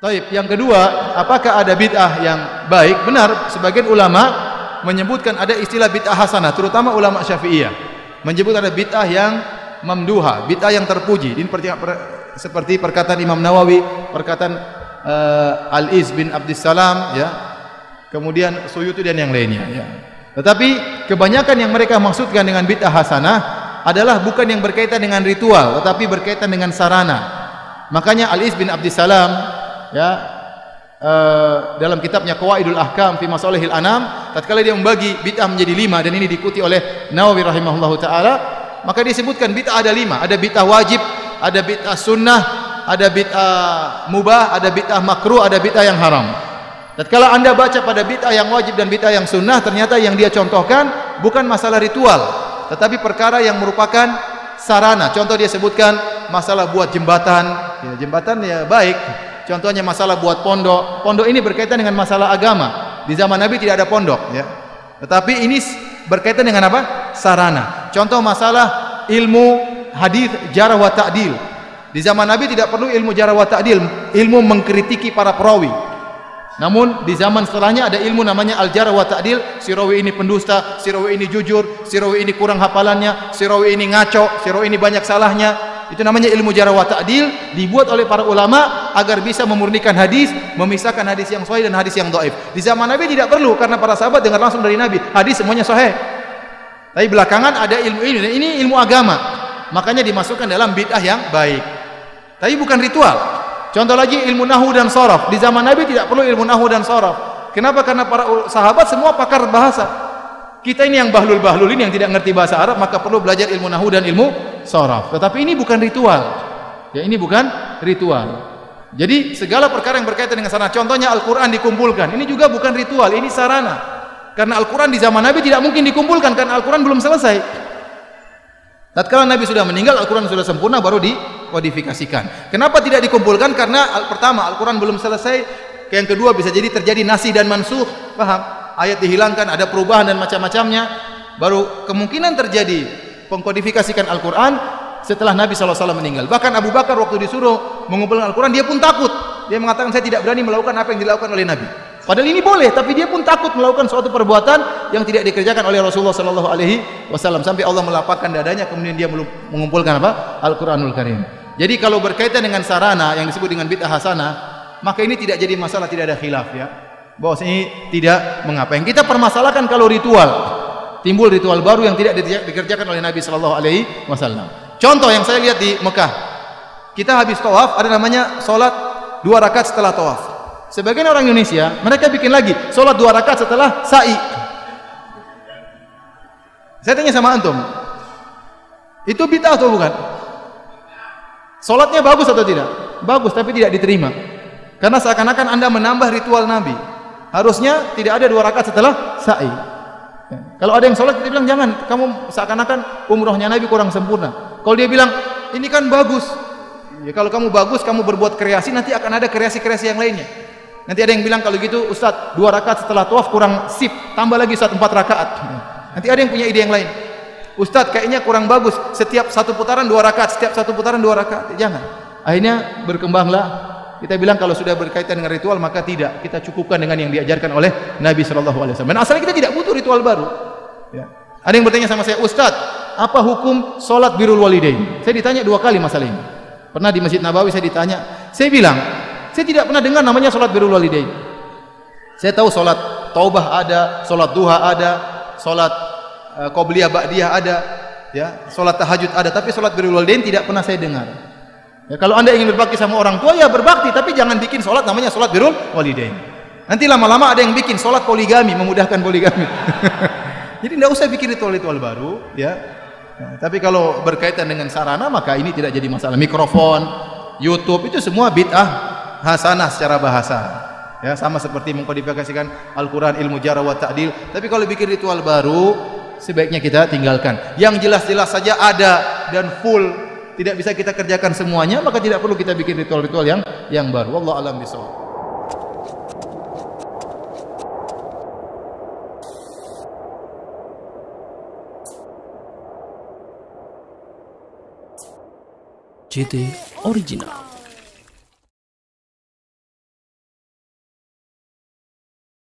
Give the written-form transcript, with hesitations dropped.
Taib. Yang kedua, apakah ada bid'ah yang baik? Benar, sebagian ulama menyebutkan ada istilah bid'ah hasanah, terutama ulama Syafi'iyah. Menyebutkan ada bid'ah yang mamduha, bid'ah yang terpuji. Ini seperti perkataan Imam Nawawi, perkataan Al-Iz bin Abdissalam, ya. Kemudian Suyuti dan yang lainnya, ya. Tetapi kebanyakan yang mereka maksudkan dengan bid'ah hasanah adalah bukan yang berkaitan dengan ritual, tetapi berkaitan dengan sarana. Makanya Al-Iz bin Abdissalam, ya, dalam kitabnya Qawaidul Ahkam fi Masalihil Anam, tatkala dia membagi bid'ah menjadi 5, dan ini diikuti oleh Nawawi rahimahullahu taala, maka disebutkan bid'ah ada 5. Ada bid'ah wajib, ada bid'ah sunnah, ada bid'ah mubah, ada bid'ah makruh, ada bid'ah yang haram. Tatkala Anda baca pada bid'ah yang wajib dan bid'ah yang sunnah, ternyata yang dia contohkan bukan masalah ritual, tetapi perkara yang merupakan sarana. Contoh dia sebutkan masalah buat jembatan, ya, jembatan ya baik. Contohnya masalah buat pondok. Pondok ini berkaitan dengan masalah agama. Di zaman Nabi tidak ada pondok, ya. Tetapi ini berkaitan dengan apa? Sarana. Contoh masalah ilmu hadis jarh wa ta'dil. Di zaman Nabi tidak perlu ilmu jarh wa ta'dil, ilmu mengkritiki para perawi. Namun di zaman setelahnya ada ilmu namanya al-jarh wa ta'dil. Si rawi ini pendusta, si rawi ini jujur, si rawi ini kurang hafalannya, si rawi ini ngaco, si rawi ini banyak salahnya. Itu namanya ilmu jarh wa ta'dil, dibuat oleh para ulama agar bisa memurnikan hadis, memisahkan hadis yang sahih dan hadis yang dhaif. Di zaman Nabi tidak perlu, karena para sahabat dengar langsung dari Nabi, hadis semuanya sahih. Tapi belakangan ada ilmu ini, dan ini ilmu agama. Makanya dimasukkan dalam bid'ah yang baik. Tapi bukan ritual. Contoh lagi ilmu nahwu dan sharaf. Di zaman Nabi tidak perlu ilmu nahwu dan sharaf. Kenapa? Karena para sahabat semua pakar bahasa. Kita ini yang bahlul-bahlul ini yang tidak ngerti bahasa Arab, maka perlu belajar ilmu nahwu dan ilmu sharaf. Tetapi ini bukan ritual. Ya, ini bukan ritual. Jadi segala perkara yang berkaitan dengan sarana, contohnya Al-Qur'an dikumpulkan, ini juga bukan ritual, ini sarana. Karena Al-Qur'an di zaman Nabi tidak mungkin dikumpulkan karena Al-Qur'an belum selesai. Tatkala Nabi sudah meninggal, Al-Qur'an sudah sempurna, baru dikodifikasikan. Kenapa tidak dikumpulkan? Karena pertama, Al-Qur'an belum selesai. Yang kedua, bisa jadi terjadi nasih dan mansukh, paham? Ayat dihilangkan, ada perubahan dan macam-macamnya. Baru kemungkinan terjadi pengkodifikasikan Al-Quran setelah Nabi SAW meninggal. Bahkan Abu Bakar waktu disuruh mengumpulkan Al-Quran, dia pun takut. Dia mengatakan, saya tidak berani melakukan apa yang dilakukan oleh Nabi. Padahal ini boleh, tapi dia pun takut melakukan suatu perbuatan yang tidak dikerjakan oleh Rasulullah SAW. Sampai Allah melapangkan dadanya, kemudian dia mengumpulkan apa? Al-Quranul Karim. Jadi kalau berkaitan dengan sarana yang disebut dengan bid'ah hasanah, maka ini tidak jadi masalah, tidak ada khilaf, ya. Bahwa ini tidak mengapa. Yang kita permasalahkan kalau ritual, timbul ritual baru yang tidak dikerjakan oleh Nabi SAW. Contoh yang saya lihat di Mekah, kita habis tawaf, ada namanya solat 2 rakaat setelah tawaf. Sebagian orang Indonesia, mereka bikin lagi solat 2 rakaat setelah sa'i. Saya tanya sama antum, itu bid'ah atau bukan? Solatnya bagus atau tidak? Bagus, tapi tidak diterima. Karena seakan-akan Anda menambah ritual Nabi. Harusnya tidak ada 2 rakaat setelah sa'i. Kalau ada yang sholat, kita bilang jangan, kamu seakan-akan umrohnya Nabi kurang sempurna. Kalau dia bilang ini kan bagus, ya, kalau kamu bagus, kamu berbuat kreasi, nanti akan ada kreasi-kreasi yang lainnya. Nanti ada yang bilang kalau gitu, Ustaz, 2 rakaat setelah tawaf kurang sip, tambah lagi Ustaz 4 rakaat. Nanti ada yang punya ide yang lain. Ustaz, kayaknya kurang bagus, setiap satu putaran 2 rakaat, setiap satu putaran 2 rakaat. Jangan. Akhirnya berkembanglah. Kita bilang kalau sudah berkaitan dengan ritual, maka tidak, kita cukupkan dengan yang diajarkan oleh Nabi SAW. Dan asalnya kita tidak butuh ritual baru, ya. Ada yang bertanya sama saya, Ustaz, apa hukum solat birrul walidain? Saya ditanya 2 kali masalah ini. Pernah di Masjid Nabawi saya ditanya, saya bilang, saya tidak pernah dengar namanya solat birrul walidain. Saya tahu solat taubah ada, solat duha ada, solat qobliyah ba'diyah ada, ya, solat tahajud ada, tapi solat birrul walidain tidak pernah saya dengar. Ya, kalau Anda ingin berbakti sama orang tua, ya berbakti, tapi jangan bikin sholat namanya sholat birrul walidain. Nanti lama-lama ada yang bikin sholat poligami, memudahkan poligami. Jadi tidak usah bikin ritual-ritual baru, ya. Nah, tapi kalau berkaitan dengan sarana, maka ini tidak jadi masalah. Mikrofon, YouTube, itu semua bid'ah hasanah secara bahasa. Ya, sama seperti mengkodifikasikan Al-Quran, ilmu jarh wa ta'dil. Tapi kalau bikin ritual baru, sebaiknya kita tinggalkan. Yang jelas-jelas saja ada dan full, tidak bisa kita kerjakan semuanya, maka tidak perlu kita bikin ritual-ritual yang baru. Wallahu a'lam bishawab. JT Original.